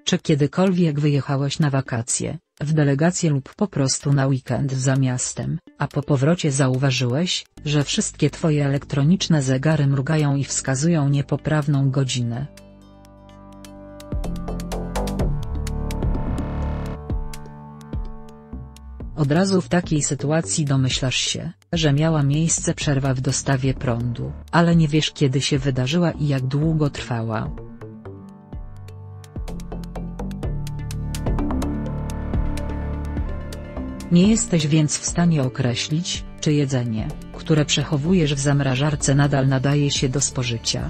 Czy kiedykolwiek wyjechałeś na wakacje, w delegację lub po prostu na weekend za miastem, a po powrocie zauważyłeś, że wszystkie twoje elektroniczne zegary mrugają i wskazują niepoprawną godzinę? Od razu w takiej sytuacji domyślasz się, że miała miejsce przerwa w dostawie prądu, ale nie wiesz kiedy się wydarzyła i jak długo trwała. Nie jesteś więc w stanie określić, czy jedzenie, które przechowujesz w zamrażarce nadal nadaje się do spożycia.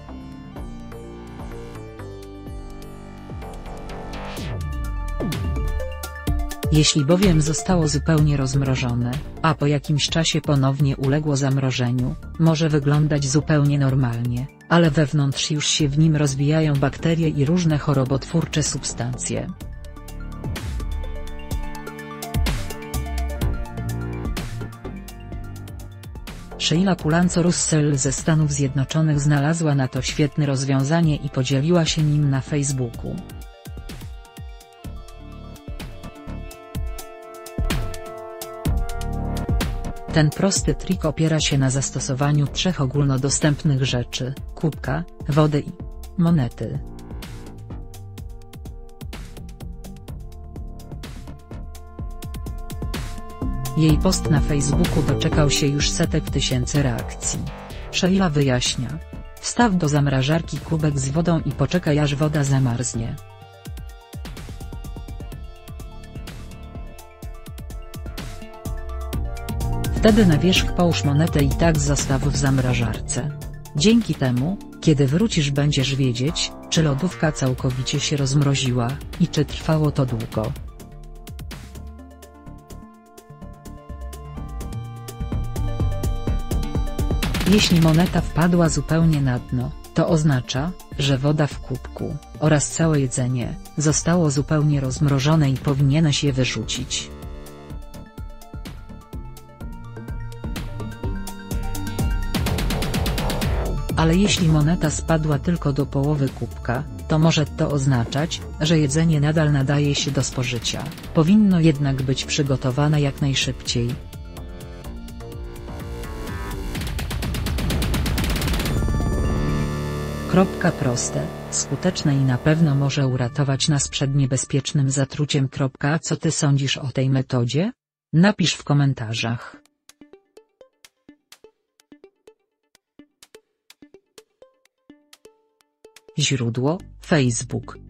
Jeśli bowiem zostało zupełnie rozmrożone, a po jakimś czasie ponownie uległo zamrożeniu, może wyglądać zupełnie normalnie, ale wewnątrz już się w nim rozwijają bakterie i różne chorobotwórcze substancje. Sheila Pulanco-Russell ze Stanów Zjednoczonych znalazła na to świetne rozwiązanie i podzieliła się nim na Facebooku. Ten prosty trik opiera się na zastosowaniu 3 ogólnodostępnych rzeczy: kubka, wody i monety. Jej post na Facebooku doczekał się już setek tysięcy reakcji. Sheila wyjaśnia: wstaw do zamrażarki kubek z wodą i poczekaj aż woda zamarznie. Wtedy na wierzch połóż monetę i tak zostaw w zamrażarce. Dzięki temu, kiedy wrócisz, będziesz wiedzieć, czy lodówka całkowicie się rozmroziła, i czy trwało to długo. Jeśli moneta wpadła zupełnie na dno, to oznacza, że woda w kubku, oraz całe jedzenie, zostało zupełnie rozmrożone i powinieneś je wyrzucić. Ale jeśli moneta spadła tylko do połowy kubka, to może to oznaczać, że jedzenie nadal nadaje się do spożycia, powinno jednak być przygotowane jak najszybciej. Proste, skuteczne i na pewno może uratować nas przed niebezpiecznym zatruciem. A co ty sądzisz o tej metodzie? Napisz w komentarzach. Źródło: Facebook.